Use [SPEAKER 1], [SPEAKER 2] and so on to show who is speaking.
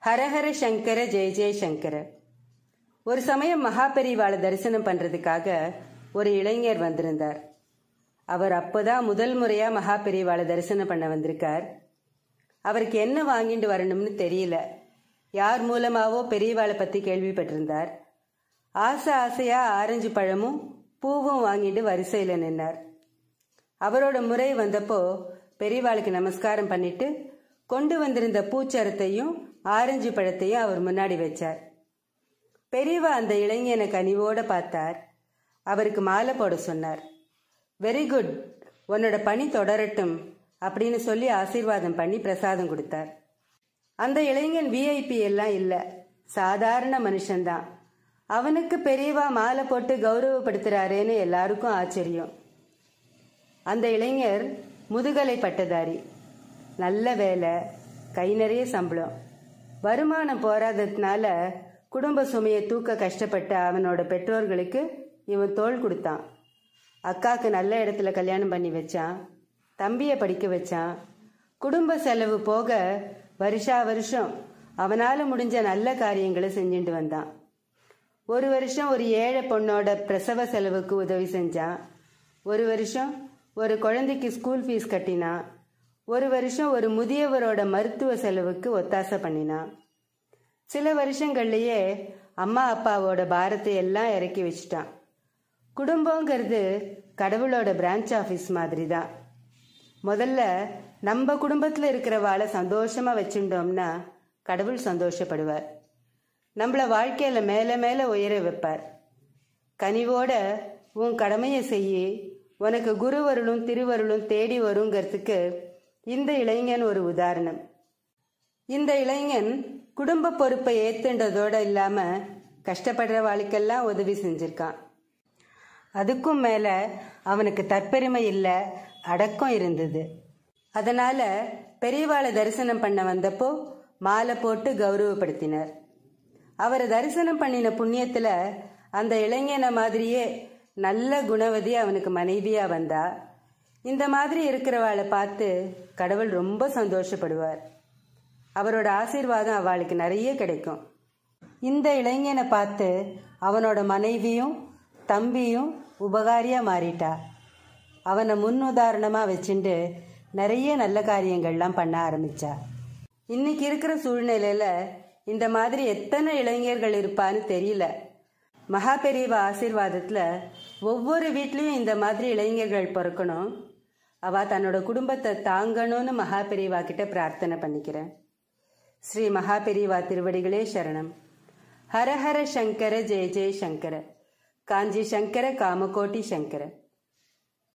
[SPEAKER 1] ஹரஹர சங்கர ஜெய ஜெய சங்கர. ஒரு சமயம் மகாபெரிவாளை தரிசனம் பண்றதுக்காக ஒரு இளைஞர் வந்திருந்தார். அவர் அப்போதான் முதல் முறையா மகாபெரிவாளை தரிசனம் பண்ண வந்திருக்கார். அவருக்கு என்ன வாங்கிட்டு வரணும்னு தெரியல. யார் மூலமாவோ பெரியவாளை பத்தி கேள்விப்பட்டிருந்தார். ஆசை ஆசையா ஆரஞ்சு பழமும் பூவும் வாங்கிட்டு வரிசையில நின்னார். அவரோட முறை வந்தப்போ பெரியவாளுக்கு நமஸ்காரம் பண்ணிட்டு கொண்டு வந்திருந்த பூச்சரத்தையும் ஆரஞ்சு பழத்தையும் அவர் முன்னாடி வச்சார். பெரியவா அந்த இளைஞனை கனிவோட பார்த்தார். அவருக்கு மாலை போட சொன்னார். வெரி குட், உன்னோட பணி தொடரட்டும் அப்படின்னு சொல்லி ஆசீர்வாதம் பண்ணி பிரசாதம் கொடுத்தார். அந்த இளைஞன் விஐபி எல்லாம் இல்லை, சாதாரண மனுஷன்தான். அவனுக்கு பெரியவா மாலை போட்டு கௌரவப்படுத்துறாரேன்னு எல்லாருக்கும் ஆச்சரியம். அந்த இளைஞர் முதுகலை பட்டதாரி, நல்ல வேலை, கை நிறைய சம்பளம். வருமானம் போராததுனால குடும்ப சுமையை தூக்க கஷ்டப்பட்ட அவனோட பெற்றோர்களுக்கு இவன் தோள் கொடுத்தான். அக்காக்கு நல்ல இடத்துல கல்யாணம் பண்ணி வச்சான், தம்பியை படிக்க வச்சான். குடும்ப செலவு போக வருஷா வருஷம் அவனால முடிஞ்ச நல்ல காரியங்களை செஞ்சுட்டு வந்தான். ஒரு வருஷம் ஒரு ஏழை பொண்ணோட பிரசவ செலவுக்கு உதவி செஞ்சான். ஒரு வருஷம் ஒரு குழந்தைக்கு ஸ்கூல் ஃபீஸ் கட்டினான். ஒரு வருஷம் ஒரு முதியவரோட மருத்துவ செலவுக்கு ஒத்தாசை பண்ணினான். சில வருஷங்கள்லயே அம்மா அப்பாவோட பாரத்தை எல்லாம் இறக்கி வச்சுட்டான். குடும்பங்கிறது கடவுளோட பிரான்ச் ஆஃபீஸ் மாதிரி தான். முதல்ல நம்ம குடும்பத்தில் இருக்கிறவாளை சந்தோஷமா வச்சுட்டோம்னா கடவுள் சந்தோஷப்படுவார். நம்மள வாழ்க்கையில மேல மேல உயர வைப்பார். கனிவோட உன் கடமையை செய்யி, உனக்கு குருவருளும் திருவருளும் தேடி வருங்கிறதுக்கு இந்த இளைஞன் ஒரு உதாரணம். இந்த இளைஞன் குடும்ப பொறுப்பை ஏத்துண்டதோட இல்லாம கஷ்டப்படுற வாழ்க்கெல்லாம் உதவி செஞ்சிருக்கான். அதுக்கும் மேல அவனுக்கு தற்பெருமை இல்லை, அடக்கம் இருந்தது. அதனால பெரியவாளை தரிசனம் பண்ண வந்தப்போ மாலை போட்டு கௌரவப்படுத்தினார். அவரை தரிசனம் பண்ணின புண்ணியத்துல அந்த இளைஞனை மாதிரியே நல்ல குணவதி அவனுக்கு மனைவியா வந்தா. இந்த மாதிரி இருக்கிறவாளை பார்த்து கடவுள் ரொம்ப சந்தோஷப்படுவார். அவரோட ஆசீர்வாதம் அவளுக்கு நிறைய கிடைக்கும். இந்த இளைஞனை பார்த்து அவனோட மனைவியும் தம்பியும் உபகாரியா மாறிட்டா. அவனை முன்னுதாரணமா வச்சுட்டு நிறைய நல்ல காரியங்கள்லாம் பண்ண ஆரம்பிச்சா. இன்னைக்கு இருக்கிற சூழ்நிலையில இந்த மாதிரி எத்தனை இளைஞர்கள் இருப்பான்னு தெரியல. மகாபெரிவா ஆசீர்வாதத்துல ஒவ்வொரு வீட்லயும் இந்த மாதிரி இளைஞர்கள் பிறக்கணும். அவ தன்னோட குடும்பத்தை தாங்கணும்னு மகாபெரிவா கிட்ட பிரார்த்தனை பண்ணிக்கிறேன். ஸ்ரீ மகாபெரிவா திருவடிகளே சரணம். ஹரஹர சங்கர ஜெய ஜெய சங்கர. காஞ்சி சங்கர காமகோட்டி சங்கர.